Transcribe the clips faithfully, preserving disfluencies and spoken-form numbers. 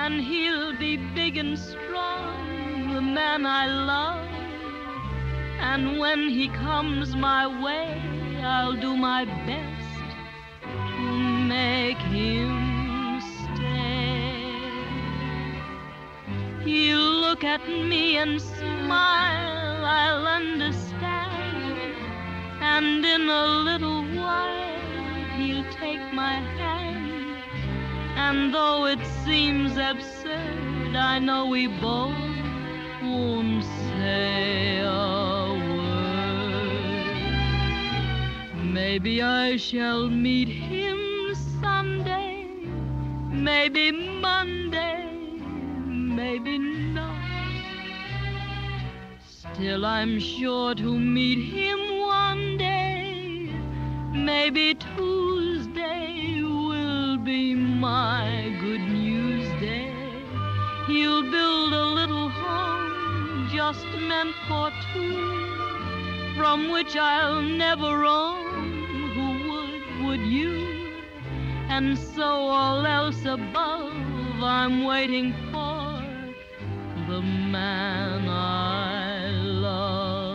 and he'll be big and strong, the man I love. And when he comes my way, I'll do my best to make him stay. He'll look at me and smile, I'll understand, and in a little while he'll take my hand. And though it seems absurd, I know we both won't say a word. Maybe I shall meet him someday, maybe Monday, maybe not. Still I'm sure to meet him one day. Maybe Tuesday will be my good news day. He'll build a little home just meant for two, from which I'll never roam. Who would, would you? And so all else above, I'm waiting for the man I love.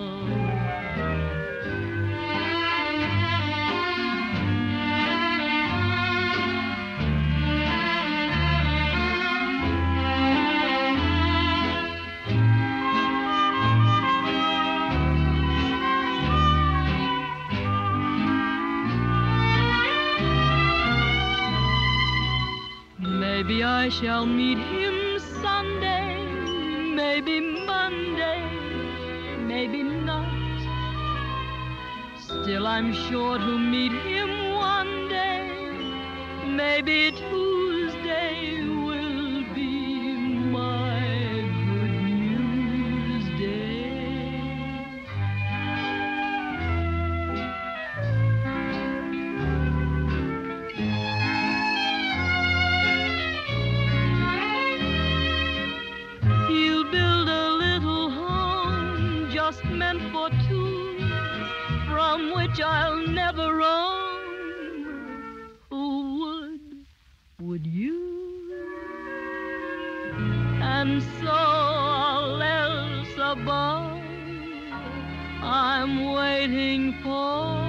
Maybe I shall meet him Sunday, maybe Monday, maybe not. Still I'm sure to meet him one day. Maybe Tuesday will be my good news day. He'll build a little home just meant for two, from which I'll never roam. Who would, would you? And so all else above, I'm waiting for